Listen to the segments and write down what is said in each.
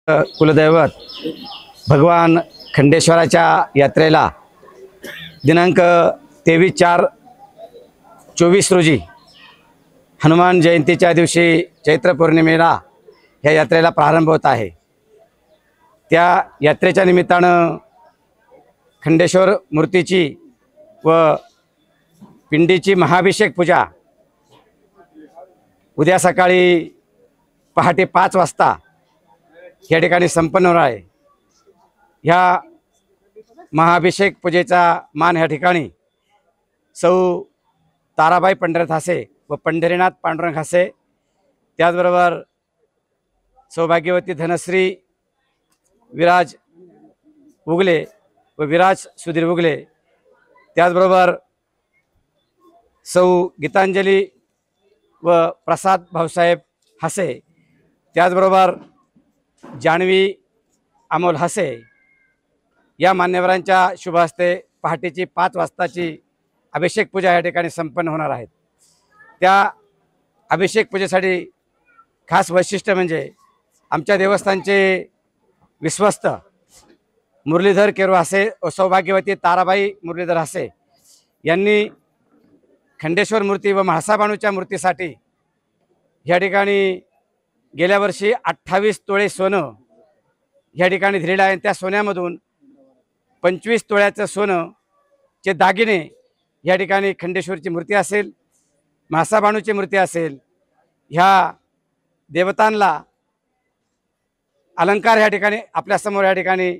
कुलदैवत भगवान खंडेश्वराच्या यात्रेला दिनांक 23/4/24 रोजी हनुमान जयंतीच्या दिवशी चैत्र पौर्णिमेला ह्या यात्रेला प्रारंभ होत आहे। त्या यात्रेच्या निमित्तानं खंडेश्वर मूर्तीची व पिंडीची महाभिषेक पूजा उद्या सकाळी पहाटे 5 वाजता या ठिकाणी संपन्न होणार आहे। ह्या महाभिषेक पूजेचा मान ह्या ठिकाणी सौ ताराबाई पंढरनाथ हासे व पंढरीनाथ पांडुरंग हासे, त्याचबरोबर सौभाग्यवती धनश्री विराज उगले व विराज सुधीर उगले, त्याचबरोबर सौ गीतांजली व प्रसाद भाऊसाहेब हासे, त्याचबरोबर जान्हवी अमोल हासे या मान्यवरांच्या शुभ हस्ते पहाटेची 5 वाजताची अभिषेक पूजा या ठिकाणी संपन्न होणार आहेत। त्या अभिषेक पूजेसाठी खास वैशिष्ट्य म्हणजे आमच्या देवस्थानचे विश्वस्त मुरलीधर केरो हासे व सौभाग्यवती ताराबाई मुरलीधर हासे यांनी खंडेश्वर मूर्ती व म्हाळसाबानूच्या मूर्तीसाठी या ठिकाणी गेल्या वर्षी 28 तोळे सोनं या ठिकाणी दिलेलं आहे। त्या सोन्यामधून 25 तोळ्याचं सोनंचे दागिने या ठिकाणी खंडेश्वरची मूर्ती असेल, म्हाळसाबानूची मूर्ती असेल, ह्या देवतांना अलंकार या ठिकाणी आपल्यासमोर या ठिकाणी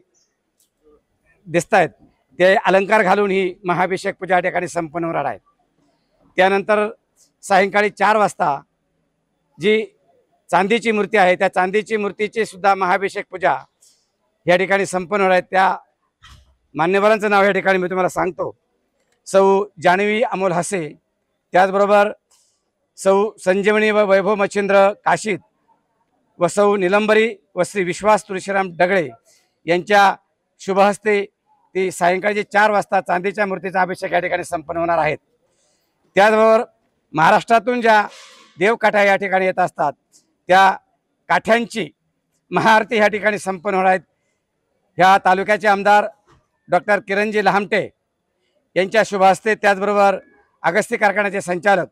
दिसत आहेत। ते अलंकार घालून ही महाभिषेक पूजा या ठिकाणी संपन्न होणार आहे। त्यानंतर सायंकाळी 4 वाजता जी चांदीची मूर्ती आहे त्या चांदीची मूर्तीची सुद्धा महाभिषेक पूजा या ठिकाणी संपन्न होणार आहे। त्या मान्यवरांचं नाव या ठिकाणी मी तुम्हाला सांगतो। सौ जान्हवी अमोल हासे, त्याचबरोबर सौ संजीवनी व वैभव मच्छिंद्र काशीत व सौ निलंबरी व श्री विश्वास तुळशीराम डगळे यांच्या शुभहस्ते ती सायंकाळी 4 वाजता चांदीच्या मूर्तीचा अभिषेक या ठिकाणी संपन्न होणार आहेत। त्याचबरोबर महाराष्ट्रातून ज्या देवकाठ्या या ठिकाणी येत असतात त्या काठ्यांची महाआरती ह्या ठिकाणी संपन्न होणार आहेत। ह्या तालुक्याचे आमदार डॉक्टर किरणजी लहामटे यांच्या शुभ हस्ते, त्याचबरोबर अगस्ती कारखान्याचे संचालक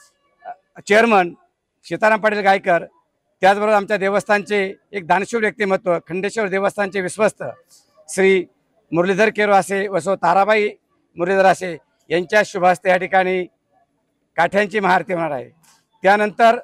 चेअरमन सीताराम पाटील गायकर, त्याचबरोबर आमच्या देवस्थानचे एक दानशूर व्यक्तिमत्व खंडेश्वर देवस्थानचे विश्वस्त श्री मुरलीधर केरो हासे व सौ ताराबाई मुरलीधर हासे यांच्या शुभ हस्ते या ठिकाणी काठ्यांची महाआरती होणार आहे। त्यानंतर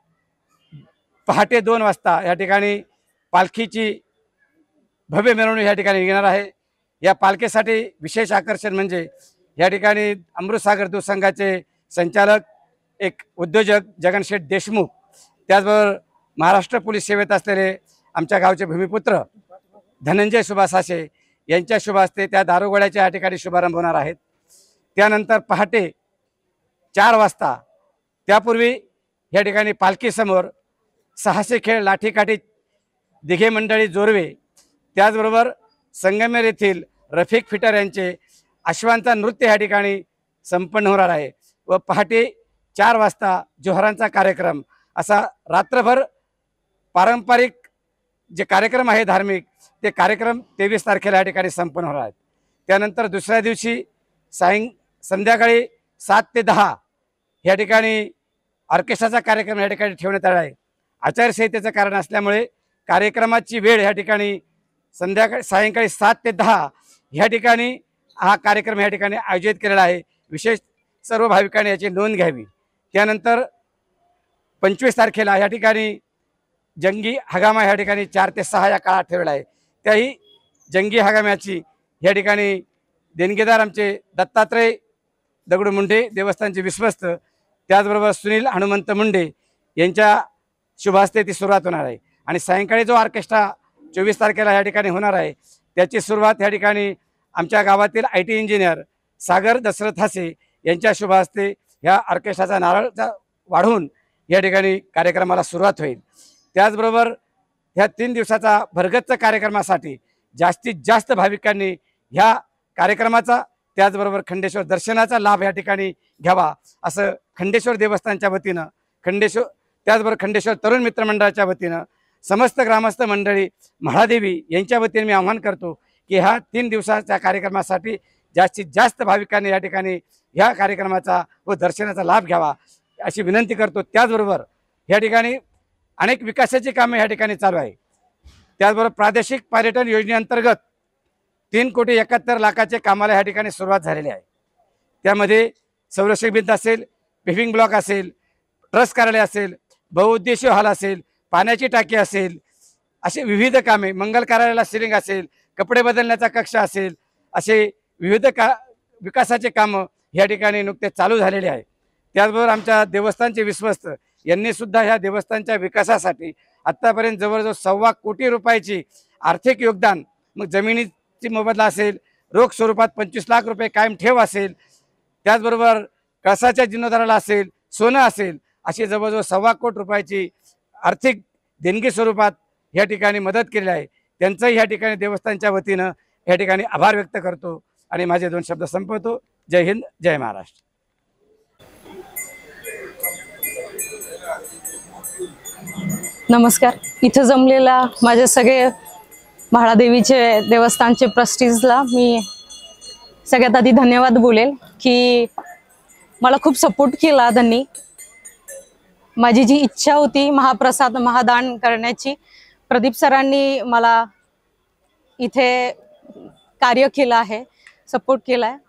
पहाटे 2 वाजता या ठिकाणी पालखीची भव्य मिरवणूक या ठिकाणी निघणार आहे। या पालखीसाठी विशेष आकर्षण म्हणजे या ठिकाणी अमृतसागर दूध संघाचे संचालक एक उद्योजक जगनशेठ देशमुख, त्याचबरोबर महाराष्ट्र पोलीस सेवेत असलेले आमच्या गावचे भूमिपुत्र धनंजय सुभाष हासे यांच्या शुभ हस्ते त्या दारुगोळ्याच्या या ठिकाणी शुभारंभ होणार आहेत। त्यानंतर पहाटे 4 वाजता त्यापूर्वी या ठिकाणी पालखीसमोर 600 खेळ लाठीकाठी दिघे मंडळी जोरवे, त्याचबरोबर संगमेर येथील रफिक फिटर यांचे अश्वांचा नृत्य या ठिकाणी संपन्न होणार आहे व पहाटे 4 वाजता जोहरांचा कार्यक्रम असा रात्रभर पारंपरिक जे कार्यक्रम आहे धार्मिक ते कार्यक्रम 23 तारखेला या ठिकाणी संपन्न होणार आहेत। त्यानंतर दुसऱ्या दिवशी संध्याकाळी 7 ते 10 या ठिकाणी ऑर्केस्ट्राचा कार्यक्रम या ठिकाणी ठेवण्यात आला आहे। आचारसंहितेचं कारण असल्यामुळे कार्यक्रमाची वेळ या ठिकाणी सायंकाळी 7 ते 10 ह्या ठिकाणी हा कार्यक्रम या ठिकाणी आयोजित केलेला आहे। विशेष सर्व भाविकांनी याची नोंद घ्यावी। त्यानंतर 25 तारखेला या ठिकाणी जंगी हगामा या ठिकाणी 4 ते 6 या काळात ठेवलेला आहे। त्याही जंगी हगाम्याची या ठिकाणी देणगीदार आमचे दत्तात्रय दगडू मुंडे देवस्थानचे विश्वस्त, त्याचबरोबर सुनील हनुमंत मुंडे यांच्या शुभ हस्ते ती सुरुवात होणार आहे। आणि सायंकाळी जो ऑर्केस्ट्रा 24 तारखेला या ठिकाणी होणार आहे त्याची सुरुवात या ठिकाणी आमच्या गावातील IT इंजिनियर सागर दशरथ हासे यांच्या शुभ हस्ते ह्या ऑर्केस्ट्राचा नारळचा वाढवून या ठिकाणी कार्यक्रमाला सुरुवात होईल। त्याचबरोबर ह्या 3 दिवसाचा भरगच्च कार्यक्रमासाठी जास्तीत जास्त भाविकांनी ह्या कार्यक्रमाचा त्याचबरोबर खंडेश्वर दर्शनाचा लाभ या ठिकाणी घ्यावा असं खंडेश्वर देवस्थानच्या वतीनं त्याचबरोबर खंडेश्वर तरुण मित्रमंडळाच्या वतीनं समस्त ग्रामस्थ मंडळी म्हाळादेवी यांच्या वतीने मी आवाहन करतो की ह्या 3 दिवसाच्या कार्यक्रमासाठी जास्तीत जास्त भाविकांनी या ठिकाणी ह्या कार्यक्रमाचा व दर्शनाचा लाभ घ्यावा अशी विनंती करतो। त्याचबरोबर या ठिकाणी अनेक विकासाची कामे या ठिकाणी चालू आहे। त्याचबरोबर प्रादेशिक पर्यटन योजनेअंतर्गत 3,71,00,000चे कामाला या ठिकाणी सुरुवात झालेली आहे। त्यामध्ये संरक्षक भिंत असेल, पेव्हिंग ब्लॉक असेल, ट्रस्ट कार्यालय असेल, बहुउद्देशीय हॉल असेल, पाण्याची टाकी असेल, असे विविध कामे, मंगल कार्यालयाला सिलिंग असेल, कपडे बदलण्याचा कक्ष असेल, असे विविध विकासाचे कामं या ठिकाणी नुकतेच चालू झालेले आहे। त्याचबरोबर आमच्या देवस्थानचे विश्वस्त यांनी सुद्धा ह्या देवस्थानच्या विकासासाठी आत्तापर्यंत जवळजवळ 1.25 कोटी रुपयाची आर्थिक योगदान, मग जमिनीची मोबदला असेल, रोख स्वरूपात 25 लाख रुपये कायम ठेव असेल, त्याचबरोबर कळसाच्या जीर्णोद्धाराला असेल, सोनं असेल, अशी जवळजवळ 1.25 कोटी रुपयाची आर्थिक देणगी स्वरूपात या ठिकाणी मदत केली आहे। त्यांचंही या ठिकाणी देवस्थानच्या वतीनं या ठिकाणी आभार व्यक्त करतो आणि माझे 2 शब्द संपवतो। जय हिंद, जय महाराष्ट्र। नमस्कार। इथं जमलेला माझे सगळे म्हाळादेवीचे देवस्थानचे ट्रस्टीजला मी सगळ्यात आधी धन्यवाद बोलेल की मला खूप सपोर्ट केला त्यांनी। माझी जी इच्छा होती महाप्रसाद महादान करण्याची, प्रदीप सरांनी मला इथे कार्य केलं आहे, सपोर्ट केला आहे।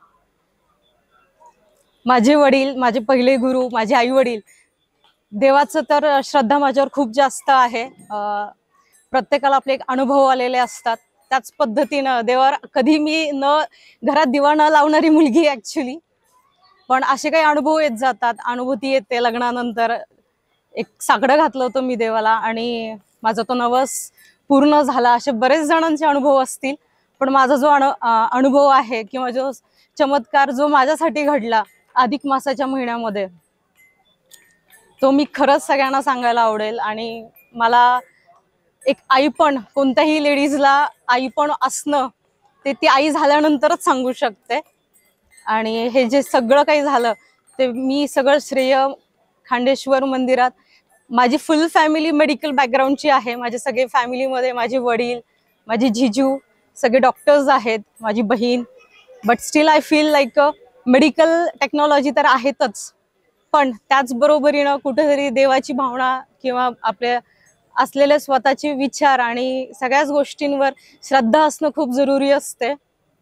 माझे वडील, माझे पहिले गुरु, माझे आई वडील, देवाचं तर श्रद्धा माझ्यावर खूप जास्त आहे। प्रत्येकाला आपले एक अनुभव आलेले असतात, त्याच पद्धतीनं देवावर कधी मी घरात दिवा न लावणारी मुलगी ॲक्च्युली, पण असे काही अनुभव येत जातात, अनुभूती येते। लग्नानंतर एक साकडं घातलं होतं मी देवाला आणि माझा तो नवस पूर्ण झाला। असे बरेच जणांचे अनुभव असतील, पण माझा जो अनुभव आहे किंवा जो चमत्कार जो माझ्यासाठी घडला अधिक मासाच्या महिन्यामध्ये, तो मी खरंच सगळ्यांना सांगायला आवडेल। आणि मला एक आईपण, कोणत्याही लेडीजला आईपण असणं ते ती आई झाल्यानंतरच सांगू शकते। आणि हे जे सगळं काही झालं ते मी सगळं श्रेय खांडेश्वर मंदिरात, माझी फुल फॅमिली मेडिकल बॅकग्राऊंडची आहे। माझे सगळे फॅमिलीमध्ये माझे वडील, माझी जिजू सगळे डॉक्टर्स आहेत, माझी बहीण, but still I feel like medical technology तर आहेतच, पण त्याचबरोबरीनं कुठेतरी देवाची भावना किंवा आपल्या असलेले स्वतःचे विचार आणि सगळ्याच गोष्टींवर श्रद्धा असणं खूप जरुरी असते।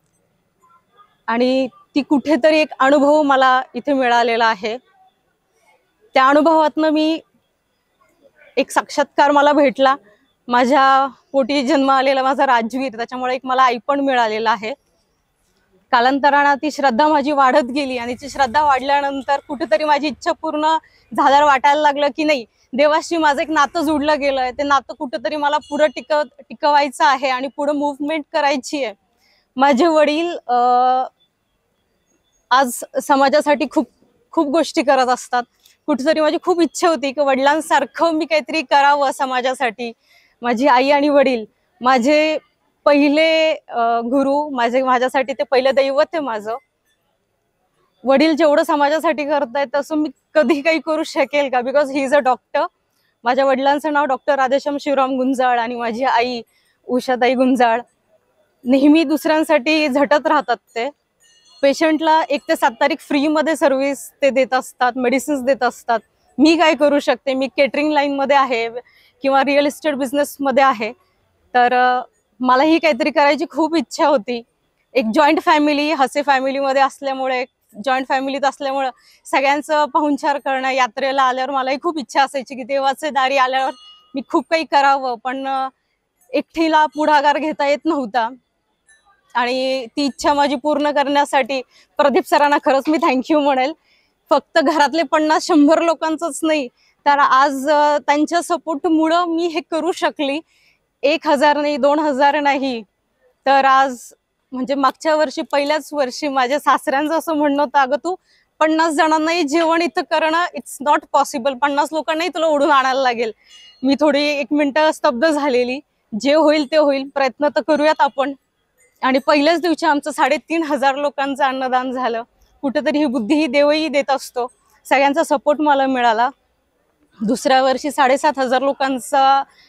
आणि ती कुठेतरी एक अनुभव मला इथे मिळालेला आहे। त्या अनुभवातनं मी एक साक्षात्कार मला भेटला, माझ्या पोटी जन्म आलेला माझा राजवीर, त्याच्यामुळे एक मला आईपण मिळालेला आहे। कालांतराने ती श्रद्धा माझी वाढत गेली आणि ती श्रद्धा वाढल्यानंतर कुठेतरी माझी इच्छा पूर्ण झाल्यावर वाटायला लागलं की नाही, देवाशी माझं एक नातं जुडलं गेलंय, ते नातं कुठेतरी मला पुढे टिकवायचं आहे आणि पुढे मूव्हमेंट करायची आहे। माझे वडील आज समाजासाठी खूप खूप गोष्टी करत असतात। कुठेतरी माझी खूप इच्छा होती की वडिलांसारखं मी काहीतरी करावं समाजासाठी। माझी आई आणि वडील माझे पहिले गुरु, माझ्यासाठी ते पहिलं दैवत आहे माझं। वडील जेवढं समाजासाठी करतायत तसं मी कधी काही करू शकेल का, because he is a doctor. माझ्या वडिलांचं नाव डॉक्टर राधेश्याम शिवराम गुंजाळ आणि माझी आई उषाताई गुंजाळ नेहमी दुसऱ्यांसाठी झटत राहतात। ते पेशंटला 1 ते 7 तारीख फ्रीमध्ये सर्व्हिस ते देत असतात, मेडिसिन्स देत असतात। मी काय करू शकते, मी केटरिंग लाईनमध्ये आहे किंवा रिअल इस्टेट बिझनेसमध्ये आहे, तर मलाही काहीतरी करायची खूप इच्छा होती। एक जॉईंट फॅमिली, हसे फॅमिलीमध्ये असल्यामुळे, जॉईंट फॅमिलीत असल्यामुळे सगळ्यांचं पाहुणचार करणं, यात्रेला आल्यावर मलाही खूप इच्छा असायची की देवाचे दारी आल्यावर मी खूप काही करावं, पण एकटीला पुढाकार घेता येत नव्हता। आणि ती इच्छा माझी पूर्ण करण्यासाठी प्रदीप सरांना खरंच मी थँक्यू म्हणेल। फक्त घरातले 50-100 लोकांचंच नाही, तर आज त्यांच्या सपोर्टमुळं मी हे करू शकली। 1000 नाही, 2000 नाही, तर आज म्हणजे मागच्या वर्षी पहिल्याच वर्षी माझ्या सासऱ्यांचं असं म्हणणं होतं, अगं तू 50 जणांनाही जेवण इथं करणं इट्स नॉट पॉसिबल, 50 लोकांनाही तुला ओढून आणायला लागेल। मी थोडी 1 मिनिटं स्तब्ध झालेली, जे होईल ते होईल, प्रयत्न तर करूयात आपण। आणि पहिल्याच दिवशी आमचं 3500 लोकांचं अन्नदान झालं। कुठेतरी ही बुद्धी ही देवही देत असतो, सगळ्यांचा सपोर्ट मला मिळाला। दुसऱ्या वर्षी 7500 लोकांचा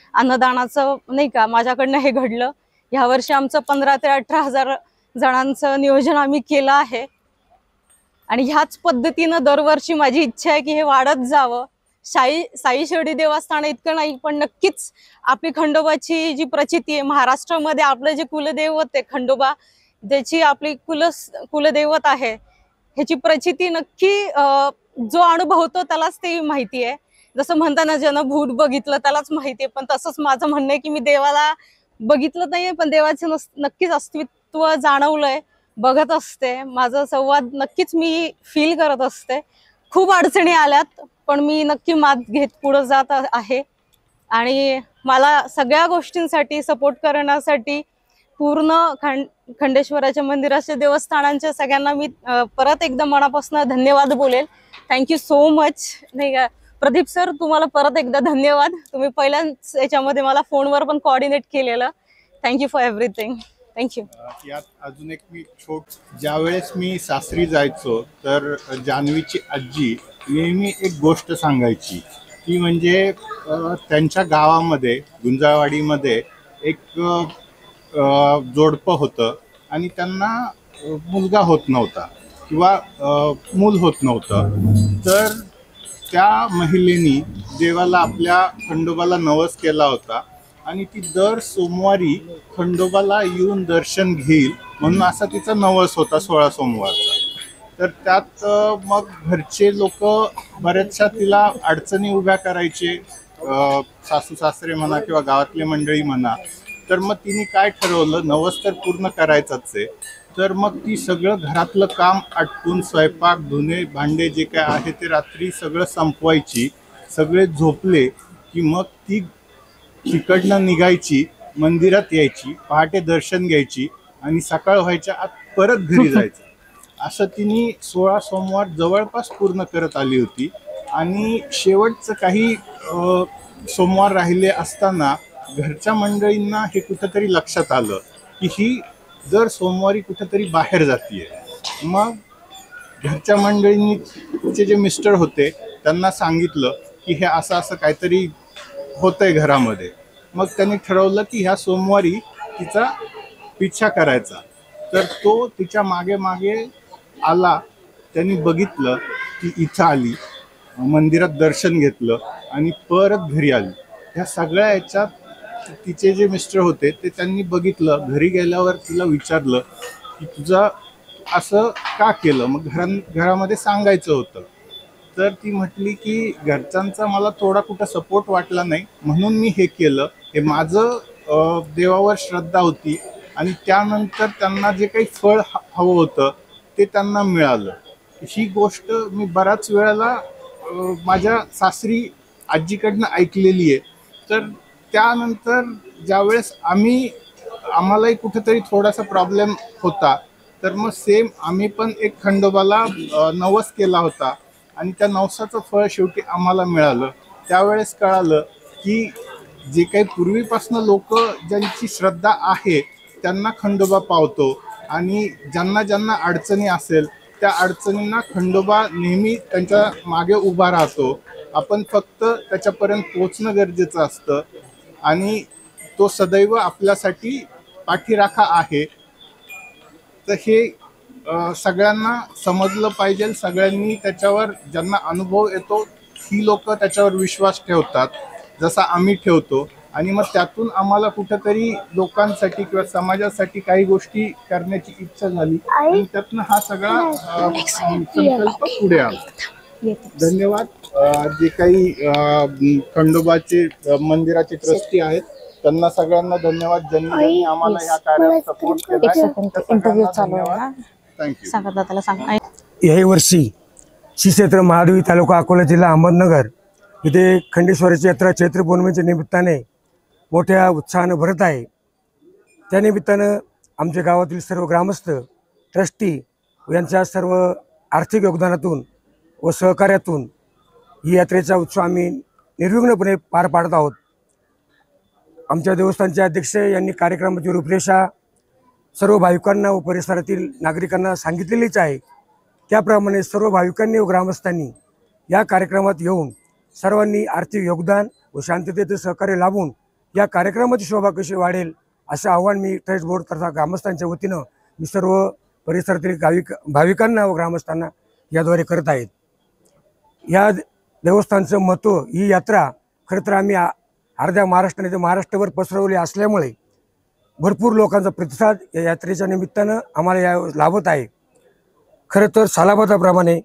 अन्नदानाचं नाही का माझ्याकडनं हे घडलं. ह्यावर्षी आमचं 15 ते 18,000 जणांचं नियोजन आम्ही केलं आहे आणि ह्याच पद्धतीनं दरवर्षी माझी इच्छा आहे की हे वाढत जावं. साई शिर्डी देवस्थान इतकं नाही पण नक्कीच आपली खंडोबाची जी प्रचिती आहे महाराष्ट्रामध्ये आपलं जे कुलदैवत आहे खंडोबा, ज्याची आपली कुलदैवत आहे, ह्याची प्रचिती नक्की जो अनुभवतो त्यालाच ते माहिती आहे. जसं म्हणताना ज्यानं भूत बघितलं त्यालाच माहिती आहे, पण तसंच माझं म्हणणं आहे की मी देवाला बघितलं नाहीये पण देवाचं नक्कीच अस्तित्व जाणवलंय, बघत असते. माझा संवाद नक्कीच मी फील करत असते. खूप अडचणी आल्यात पण मी नक्की मात घेत पुढे जात आहे आणि मला सगळ्या गोष्टींसाठी सपोर्ट करण्यासाठी पूर्ण खंडेश्वराच्या मंदिराच्या देवस्थानांच्या सगळ्यांना मी परत एकदा मनापासून धन्यवाद बोलेल. Thank you so much. नाही का प्रदीप सर, तुम्हाला परत एकदा धन्यवाद. तुम्ही पहिल्याच याच्यामध्ये मला फोनवर पण कोऑर्डिनेट केलेलं. Thank you for everything. थँक्यू. यात अजून एक मी ज्यावेळेस मी सासरी जायचो तर जान्हवीची आजी नेहमी एक गोष्ट सांगायची, ती म्हणजे त्यांच्या गावामध्ये गुंजाळवाडीमध्ये एक जोडपं होतं आणि त्यांना मुलगा होत नव्हता किंवा मूल होत नव्हतं. तर त्या महिलेनी देवाला आपल्या खंडोबाला नवस केला होता आणि ती दर सोमवारी खंडोबाला येऊन दर्शन घेईल म्हणून असा तिचा नवस होता 16 सोमवारचा. तर त्यात मग घरचे लोक बऱ्याचशा तिला अडचणी उभ्या करायचे, सासू सासरे म्हणा किंवा गावातले मंडळी म्हणा. तर मग तिने काय ठरवलं, नवस तर पूर्ण करायचाच आहे. तर मग ती सगळं घरातलं काम आटपून स्वयंपाक धुणे भांडे जे काय आहे ते रात्री सगळं संपवायची. सगळे झोपले की मग ती तिकडनं निघायची, मंदिरात यायची, पहाटे दर्शन घ्यायची आणि सकाळ व्हायच्या आत परत घरी जायचं. असं तिने 16 सोमवार जवळपास पूर्ण करत आली होती. आणि शेवटचं काही सोमवार राहिले असताना घरच्या मंडळींना हे कुठंतरी लक्षात आलं की ही दर सोमवारी कुठंतरी बाहेर जातीये. मग घरच्या मंडळींनी तिचे जे मिस्टर होते त्यांना सांगितलं की हे असं असं काहीतरी होतंय घरामध्ये. मग त्यांनी ठरवलं की ह्या सोमवारी तिचा पिच्छा करायचा. तर तो तिच्या मागे मागे आला. त्यांनी बघितलं की इथं आली, मंदिरात दर्शन घेतलं आणि परत घरी आली. ह्या सगळ्या याच्यात तिचे जे मिस्टर होते ते त्यांनी बघितलं. घरी गेल्यावर तिला विचारलं की तुझं असं का केलं, मग घरामध्ये सांगायचं होतं. तर ती म्हटली की घरच्यांचा मला थोडा कुठं सपोर्ट वाटला नाही म्हणून मी हे केलं. हे माझं देवावर श्रद्धा होती आणि त्यानंतर त्यांना जे काही फळ हवं होतं ते त्यांना मिळालं. ही गोष्ट मी बऱ्याच वेळेला माझ्या सासरी आजीकडनं ऐकलेली आहे. तर त्यानंतर ज्यावेळेस आम्हालाही कुठेतरी थोडासा प्रॉब्लेम होता तर मग सेम आम्ही पण एक खंडोबाला नवस केला होता आणि त्या नवसाचं फळ शेवटी आम्हाला मिळालं. त्यावेळेस कळालं की जे काही पूर्वीपासून लोक ज्यांची श्रद्धा आहे त्यांना खंडोबा पावतो आणि ज्यांना ज्यांना अडचणी असेल त्या अडचणींना खंडोबा नेहमी त्यांच्या मागे उभा राहतो. आपण फक्त त्याच्यापर्यंत पोचणं गरजेचं असतं आणि तो सदैव आपल्यासाठी पाठीराखा आहे. तर हे सगळ्यांना समजलं पाहिजे. सगळ्यांनी त्याच्यावर ज्यांना अनुभव येतो ही लोक त्याच्यावर विश्वास ठेवतात जसा आम्ही ठेवतो आणि मग त्यातून आम्हाला कुठेतरी लोकांसाठी किंवा समाजासाठी काही गोष्टी करण्याची इच्छा झाली आणि त्यातनं हा सगळा संकल्प पुढे आला. धन्यवाद. जे काही खंडोबाचे मंदिराचे ट्रस्टी आहेत त्यांना सगळ्यांना धन्यवाद ज्यांनी आम्हाला या कार्यात सपोर्ट केला. थँक्यू. याही वर्षी श्री क्षेत्र महादेवी तालुका अकोला जिल्हा अहमदनगर इथे खंडेश्वराची यात्रा चैत्र पौर्णिमेच्या निमित्ताने मोठ्या उत्साहानं भरत आहे. त्यानिमित्तानं आमच्या गावातील सर्व ग्रामस्थ ट्रस्टी यांच्या सर्व आर्थिक योगदानातून व सहकार्यातून ही यात्रेचा उत्सव आम्ही निर्विघ्नपणे पार पाडत आहोत. आमच्या देवस्थानचे अध्यक्ष यांनी कार्यक्रमाची रूपरेषा सर्व भाविकांना व परिसरातील नागरिकांना सांगितलेलीच आहे. त्याप्रमाणे सर्व भाविकांनी व ग्रामस्थांनी या कार्यक्रमात येऊन सर्वांनी आर्थिक योगदान व शांततेचं सहकार्य लाभून या कार्यक्रमाची शोभा कशी वाढेल असं आव्हान मी ट्रस्ट बोर्ड तथा ग्रामस्थांच्या वतीनं मी सर्व परिसरातील भाविकांना व ग्रामस्थांना याद्वारे करत आहेत. या देवस्थानचं महत्त्व ही यात्रा खरं तर आम्ही अर्ध्या महाराष्ट्राने महाराष्ट्रभर पसरवली असल्यामुळे भरपूर लोकांचा प्रतिसाद या यात्रेच्या निमित्तानं आम्हाला या लाभत आहे. खरं तर सालाबादाप्रमाणे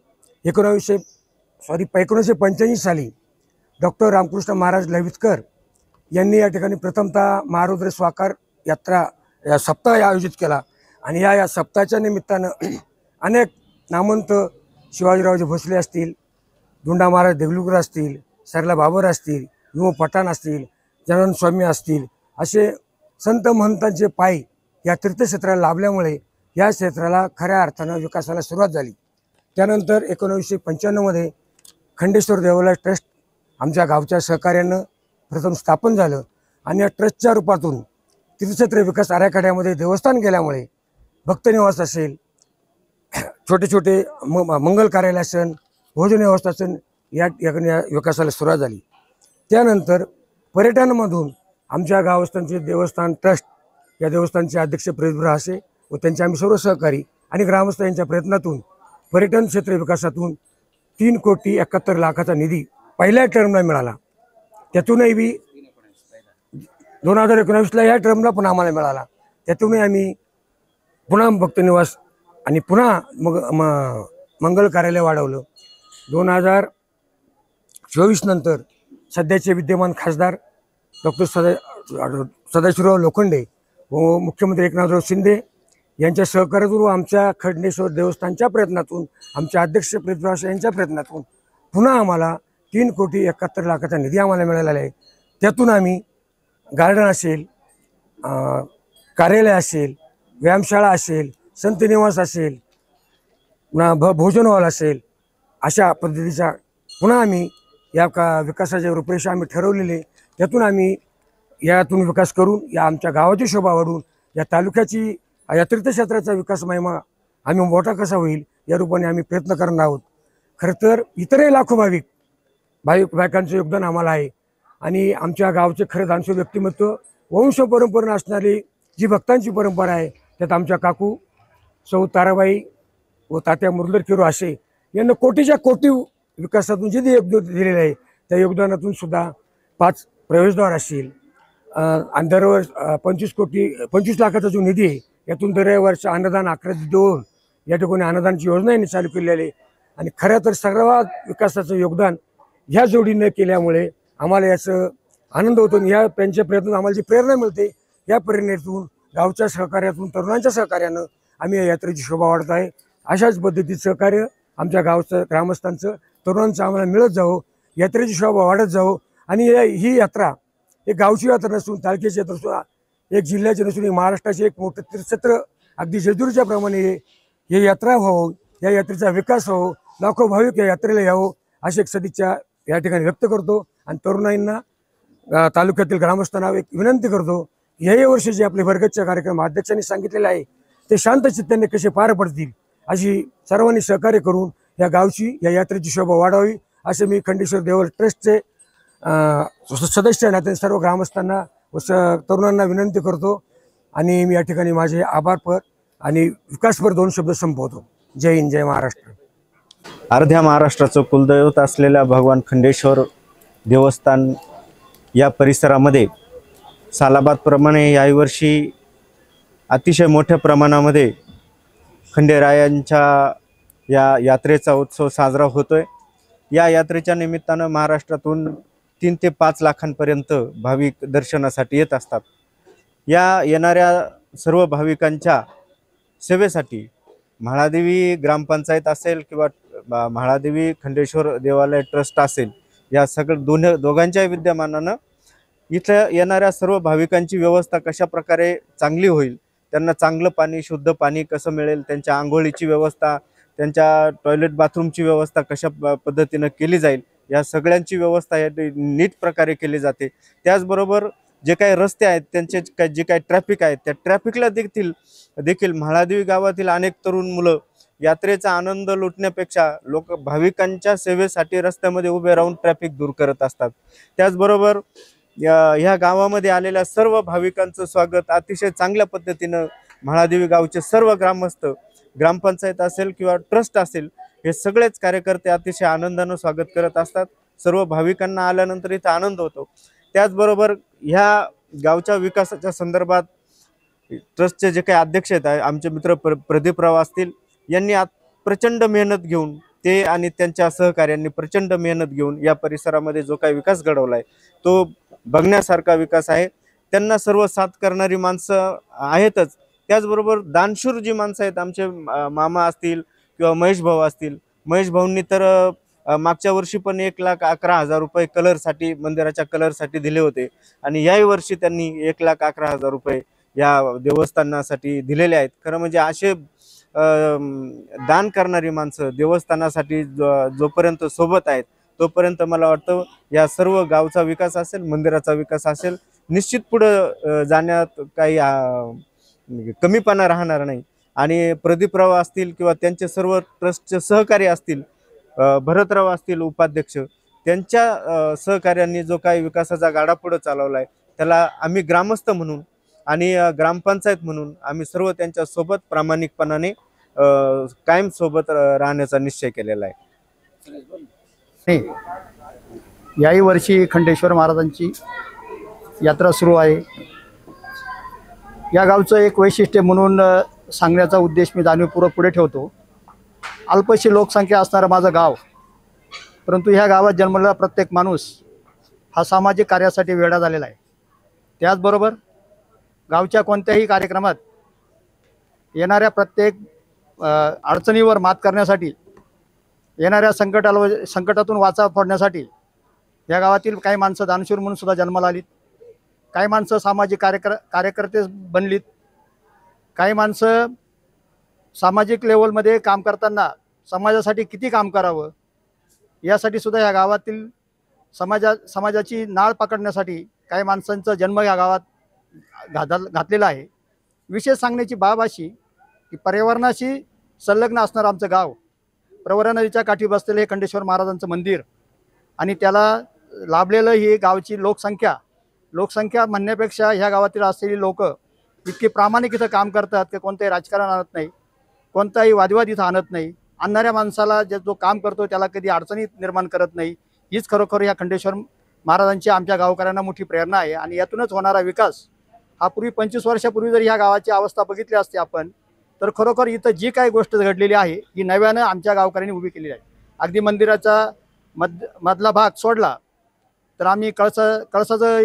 1985 साली डॉक्टर रामकृष्ण महाराज लवितकर यांनी या ठिकाणी प्रथमतः महारुद्र स्वाकार यात्रा या सप्ताह आयोजित केला आणि या सप्ताहाच्या निमित्तानं अनेक नामवंत शिवाजीरावजी भोसले असतील, धुंडा महाराज देगलूकर असतील, सरला बाबर असतील, युव पठाण असतील, जनानंद स्वामी असतील, असे संत महंतांचे पाय या तीर्थक्षेत्राला लाभल्यामुळे या क्षेत्राला खऱ्या अर्थानं विकासाला सुरुवात झाली. त्यानंतर 1995 खंडेश्वर देवालय ट्रस्ट आमच्या गावच्या सहकार्यानं प्रथम स्थापन झालं आणि या ट्रस्टच्या रूपातून तीर्थक्षेत्र विकास आराखड्यामध्ये देवस्थान गेल्यामुळे भक्तनिवास असेल, छोटे छोटे मंगल कार्यालय असेल, भोजन व्यवस्था असेल, या विकासाला सुरुवात झाली. त्यानंतर पर्यटनामधून आमच्या गावस्थांचे देवस्थान ट्रस्ट या देवस्थानचे अध्यक्ष प्रदीप राहसे व त्यांचे आम्ही सर्व सहकारी आणि ग्रामस्थ यांच्या प्रयत्नातून पर्यटन क्षेत्र विकासातून 3,71,00,000चा निधी पहिल्या टर्मला मिळाला. त्यातूनही बी 2019ला या टर्मला पण आम्हाला मिळाला. त्यातूनही आम्ही पुन्हा भक्तनिवास आणि पुन्हा मंगल कार्यालय वाढवलं. 2024 नंतर सध्याचे विद्यमान खासदार डॉक्टर सदाशिवराव लोखंडे व मुख्यमंत्री एकनाथराव शिंदे यांच्या सहकार्यातून व आमच्या खंडेश्वर देवस्थानच्या प्रयत्नातून, आमच्या अध्यक्ष प्रदीप यांच्या प्रयत्नातून पुन्हा आम्हाला 3,71,00,000चा निधी आम्हाला मिळालेला आहे. त्यातून आम्ही गार्डन असेल, कार्यालय असेल, व्यायामशाळा असेल, संत निवास असेल, भोजन हॉल असेल, अशा पद्धतीचा पुन्हा आम्ही या विकासाचे रूपरेषा आम्ही ठरवलेले. त्यातून आम्ही यातून विकास करून या आमच्या गावाची शोभा वाढवून या तालुक्याची या तीर्थक्षेत्राचा विकास महिमा आम्ही मोठा कसा होईल या रूपाने आम्ही प्रयत्न करणार आहोत. खरं तर इतरही लाखो भाविकांचं योगदान आम्हाला आहे आणि आमच्या गावचे खरं दानशूर व्यक्तिमत्व वंश परंपरेने असणारी जी भक्तांची परंपरा आहे त्यात आमच्या काकू सौ ताराबाई व तात्या मुरलीधर किरो असे यांना कोटीच्या कोटी विकासातून जे योगदान दिलेलं आहे त्या योगदानातून सुद्धा 5 प्रवेशद्वार असतील आणि दरवर्षी 25 लाखाचा जो निधी आहे यातून दरवर्षी अन्नदान 11 या ठिकाणी अन्नदानची योजना यांनी चालू केलेली आहे. आणि खरं तर सर्वात विकासाचं योगदान ह्या जोडीने केल्यामुळे आम्हाला याचं आनंद होतो. या त्यांच्या प्रयत्नातून आम्हाला जी प्रेरणा मिळते या प्रेरणेतून गावच्या सहकार्यातून तरुणांच्या सहकार्यानं आम्ही या यात्रेची शोभा वाढत आहे. अशाच पद्धतीचं सहकार्य आमच्या गावचं ग्रामस्थांचं तरुणांचं आम्हाला मिळत जावं, यात्रेची शोभा वाढत जावं आणि ही यात्रा एक गावची यात्रा नसून तालुक्याची यात्रा नसून एक जिल्ह्याची नसून महाराष्ट्राचे एक मोठं तीर्थक्षेत्र अगदी जेजुरीच्या प्रमाणे हे यात्रा व्हावं, या यात्रेचा विकास हो, लाखो भाविक या यात्रेला यावं अशी एक सदिच्छा या ठिकाणी व्यक्त करतो. आणि तरुणाईंना तालुक्यातील ग्रामस्थांना एक विनंती करतो, याही वर्षी जे आपले भरगतच्या कार्यक्रम अध्यक्षांनी सांगितलेले आहे ते शांत चित्ताने कसे पार पडतील अशी सर्वांनी सहकार्य करून या गावची या यात्रेची शोभा वाढावी असे मी खंडेश्वर देवल ट्रस्टचे सदस्य नाते सर्व ग्रामस्थांना व तरुणांना विनंती करतो. आणि मी या ठिकाणी माझे आभारपर आणि विकासपर 2 शब्द संपवतो. जय हिंद, जय महाराष्ट्र. अर्ध्या महाराष्ट्राचं कुलदैवत असलेल्या भगवान खंडेश्वर देवस्थान या परिसरामध्ये सालाबादप्रमाणे यावर्षी अतिशय मोठ्या प्रमाणामध्ये खंडेरायांच्या या यात्रेचा उत्सव साजरा होतोय. या यात्रेच्या निमित्तानं महाराष्ट्रातून 3 ते 5 लाखांपर्यंत भाविक दर्शनासाठी येत असतात. या येणाऱ्या सर्व भाविकांच्या सेवेसाठी म्हाळादेवी ग्रामपंचायत असेल किंवा म्हाळादेवी खंडेश्वर देवालय ट्रस्ट असेल, या दोघांच्या विद्यमानानं इथं येणाऱ्या सर्व भाविकांची व्यवस्था कशा प्रकारे चांगली होईल, त्यांना चांगलं पाणी, शुद्ध पाणी कसं मिळेल, त्यांच्या आंघोळीची व्यवस्था, त्यांच्या टॉयलेट बाथरूमची व्यवस्था कशा पद्धतीनं केली जाईल, या सगळ्यांची व्यवस्था या नीट प्रकारे केली जाते. त्याचबरोबर जे काही रस्ते आहेत त्यांचे जे काही ट्रॅफिक आहेत त्या ट्रॅफिकला देखील म्हाळादेवी गावातील अनेक तरुण मुलं यात्रेचा आनंद लुटण्यापेक्षा भाविकांच्या सेवेसाठी रस्त्यामध्ये उभे राहून ट्रॅफिक दूर करत असतात. त्याचबरोबर ह्या गावामध्ये आलेल्या सर्व भाविकांचं स्वागत अतिशय चांगल्या पद्धतीनं म्हाळादेवी गावचे सर्व ग्रामस्थ, ग्रामपंचायत असेल किंवा ट्रस्ट असेल, हे सगळेच कार्यकर्ते अतिशय आनंदानं स्वागत करत असतात. सर्व भाविकांना आल्यानंतर इथं आनंद होतो. त्याचबरोबर ह्या गावच्या विकासाच्या संदर्भात ट्रस्टचे जे काही अध्यक्ष आहेत, आमचे मित्र प्रदीपराव असतील, यांनी प्रचंड मेहनत घेऊन, ते आणि त्यांच्या सहकार्यांनी प्रचंड मेहनत घेऊन या परिसरामध्ये जो काही विकास घडवला आहे तो बघण्यासारखा विकास आहे. त्यांना सर्व साथ करणारी माणसं आहेतच, त्याचबरोबर दानशूर जी माणसं आहेत, आमचे मामा असतील किंवा महेश भाऊ असतील. महेश भाऊंनी तर मागच्या वर्षी पण 1,11,000 रुपये कलरसाठी, मंदिराच्या कलरसाठी दिले होते आणि याही वर्षी त्यांनी 1,11,000 रुपये या देवस्थानासाठी दिलेले आहेत. खरं म्हणजे असे दान करणारी माणसं देवस्थानासाठी जोपर्यंत सोबत आहेत तोपर्यंत मला वाटतं या सर्व गावचा विकास असेल, मंदिराचा विकास असेल, निश्चित पुढं जाण्यात काही कमीपणा राहणार नाही. आणि प्रदीपराव असतील किंवा त्यांचे सर्व ट्रस्टचे सहकारी असतील, भरतराव असतील उपाध्यक्ष, त्यांच्या सहकार्यांनी जो काही विकासाचा गाडा पुढे चालवला आहे त्याला आम्ही ग्रामस्थ म्हणून आणि ग्रामपंचायत म्हणून आम्ही सर्व त्यांच्या सोबत प्रामाणिकपणाने कायम सोबत राहण्याचा निश्चय केलेला आहे. याही वर्षी खंडेश्वर महाराजांची यात्रा सुरू आहे. या गावचं एक वैशिष्ट्य म्हणून सांगण्याचा उद्देश मी जाणीवपूर्वक पुढे ठेवतो. अल्पशी लोकसंख्या असणारं माझं गाव, परंतु ह्या गावात जन्मलेला प्रत्येक माणूस हा सामाजिक कार्यासाठी वेडा झालेला आहे. त्याचबरोबर गावच्या कोणत्याही कार्यक्रमात येणाऱ्या प्रत्येक अडचणीवर मात करण्यासाठी, येणाऱ्या संकटातून वाचा फोडण्यासाठी या गावातील काही माणसं दानशूर म्हणून सुद्धा जन्माला आलीत. काही माणसं सामाजिक कार्यकर्ते बनलीत. काही माणसं सामाजिक लेवलमध्ये काम करताना समाजासाठी किती काम करावं यासाठी सुद्धा या गावातील समाजाची नाळ पकडण्यासाठी काही माणसांचा जन्म या गावात घातलेला आहे. विशेष सांगण्याची बाब अशी की पर्यावरणाशी संलग्न असणारं आमचं गाव, प्रवरा नदीच्या काठी बसलेलं हे खंडेश्वर महाराजांचं मंदिर आणि त्याला लाभलेलं ही गावची लोकसंख्या म्हणण्यापेक्षा ह्या गावातील असलेली लोक इतकी प्रामाणिक इथं काम करतात की कोणतंही राजकारण आणत नाही, कोणताही वादविवाद इथं आणत नाही. आणणाऱ्या माणसाला जो काम करतो त्याला कधी अडचणी निर्माण करत नाही. हीच खरोखर ह्या खंडेश्वर महाराजांची आमच्या गावकऱ्यांना मोठी प्रेरणा आहे. आणि यातूनच होणारा विकास हा पूर्वी 25 वर्षापूर्वी जर ह्या गावाची अवस्था बघितली असते आपण, तर खरोखर इथं जी काही गोष्ट घडलेली आहे ही नव्यानं आमच्या गावकऱ्यांनी उभी केलेली आहे. अगदी मंदिराचा मधला भाग सोडला तर आम्ही कळसाचं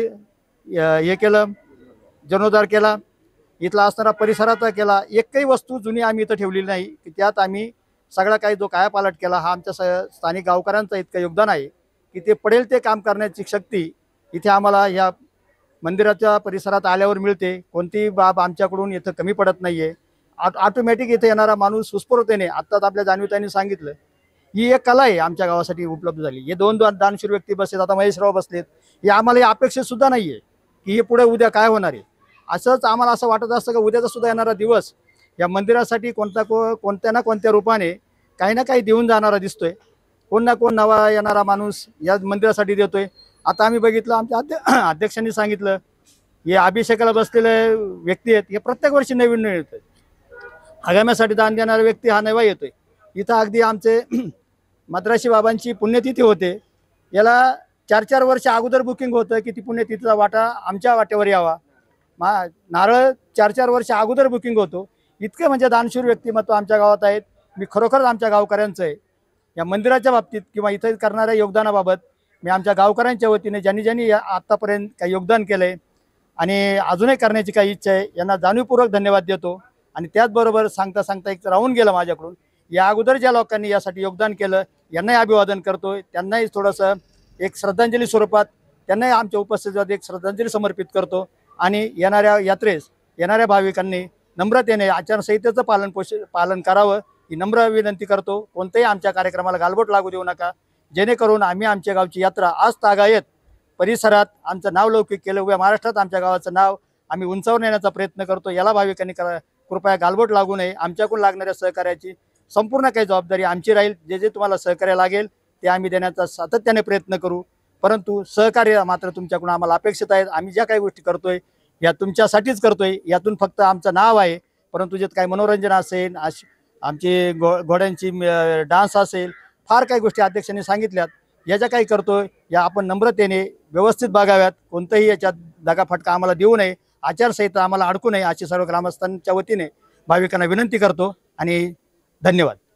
हे केलं, जीर्णोद्धार केला. इथला असणारा परिसराचा केला. एकही वस्तू जुनी आम्ही इथं ठेवलेली नाही की त्यात आम्ही सगळा काही जो कायापालट केला हा आमच्या स्थानिक गावकऱ्यांचं इतकं योगदान आहे की ते पडेल ते काम करण्याची शक्ती इथे आम्हाला या मंदिराच्या परिसरात आल्यावर मिळते. कोणतीही बाब आमच्याकडून इथं कमी पडत नाही आहे. ऑटोमॅटिक इथे येणारा माणूस सुस्फूर्तेने, आत्ताच आपल्या जाणीवतांनी सांगितलं, ही एक कला आहे आमच्या गावासाठी उपलब्ध झाली. हे दोन दानशूर व्यक्ती बसलेत, आता महेशराव बसलेत, हे आम्हाला अपेक्षित सुद्धा नाही आहे की हे पुढे उद्या काय होणार आहे. असंच आम्हाला असं वाटत असतं की उद्याचा सुद्धा येणारा दिवस या मंदिरासाठी कोणत्या ना कोणत्या रूपाने काही ना काही देऊन जाणारा दिसतोय. कोण ना कोण नवा येणारा माणूस या मंदिरासाठी देतोय. आता आम्ही बघितलं, आमच्या अध्यक्षांनी सांगितलं, हे अभिषेकाला बसलेले व्यक्ती आहेत, हे प्रत्येक वर्षी नवीन येतोय. आगाम्यासाठी दान देणारा व्यक्ती हा नवा येतोय. इथं अगदी आमचे मद्राशी बाबांची पुण्यतिथी होते, याला 4-4 वर्ष अगोदर बुकिंग होतं की ती पुण्यतिथीचा वाटा आमच्या वाट्यावर यावा. नारळ 4-4 वर्ष अगोदर बुकिंग होतो. इतके म्हणजे दानशूर व्यक्तिमत्व आमच्या गावात आहेत. मी खरोखरच आमच्या गावकऱ्यांचं आहे या मंदिराच्या बाबतीत किंवा इथं करणाऱ्या योगदानाबाबत मी आमच्या गावकऱ्यांच्या वतीने ज्यांनी आत्तापर्यंत काही योगदान केलं आहे आणि अजूनही करण्याची काही इच्छा आहे यांना जाणीवपूर्वक धन्यवाद देतो. आणि त्याचबरोबर सांगता एक राहून गेलं माझ्याकडून, या अगोदर ज्या लोकांनी यासाठी योगदान केलं यांनाही अभिवादन करतोय. त्यांनाही थोडंसं एक श्रद्धांजली स्वरूपात त्यांनाही आमच्या उपस्थितीत एक श्रद्धांजली समर्पित करतो. आणि येणाऱ्या यात्रेस येणाऱ्या भाविकांनी नम्रतेने आचारसंहितेचं पालन करावं ही नम्र विनंती करतो. कोणत्याही आमच्या कार्यक्रमाला गालबोट लागू देऊ नका, जेणेकरून आम्ही आमच्या गावची यात्रा आज तागायत परिसरात आमचं नाव लौकिक केलं, उभ्या महाराष्ट्रात आमच्या गावाचं नाव आम्ही उंचावर नेण्याचा प्रयत्न करतो. याला भाविकांनी कृपया गालबोट लागू नये. आमच्याकडून लागणाऱ्या सहकार्याची संपूर्ण काही जबाबदारी आमची राहील. जे तुम्हाला सहकार्य लागेल ते आम्ही देण्याचा सातत्याने प्रयत्न करू. परंतु सहकार्य मात्र तुमच्याकडून आम्हाला अपेक्षित आहेत. आम्ही ज्या काही गोष्टी करतोय या तुमच्यासाठीच करतोय. यातून फक्त आमचं नाव आहे, परंतु जे काही मनोरंजन असेल, आमची घोड्यांची डान्स असेल, फार काही गोष्टी अध्यक्षांनी सांगितल्यात. या ज्या काही करतोय या आपण नम्रतेने व्यवस्थित बघाव्यात. कोणतंही याच्यात दगाफटका आम्हाला देऊ नये, आचारसंहिता आम्हाला अडकू नये अशी सर्व ग्रामस्थांच्या वतीने भाविकांना विनंती करतो आणि धन्यवाद.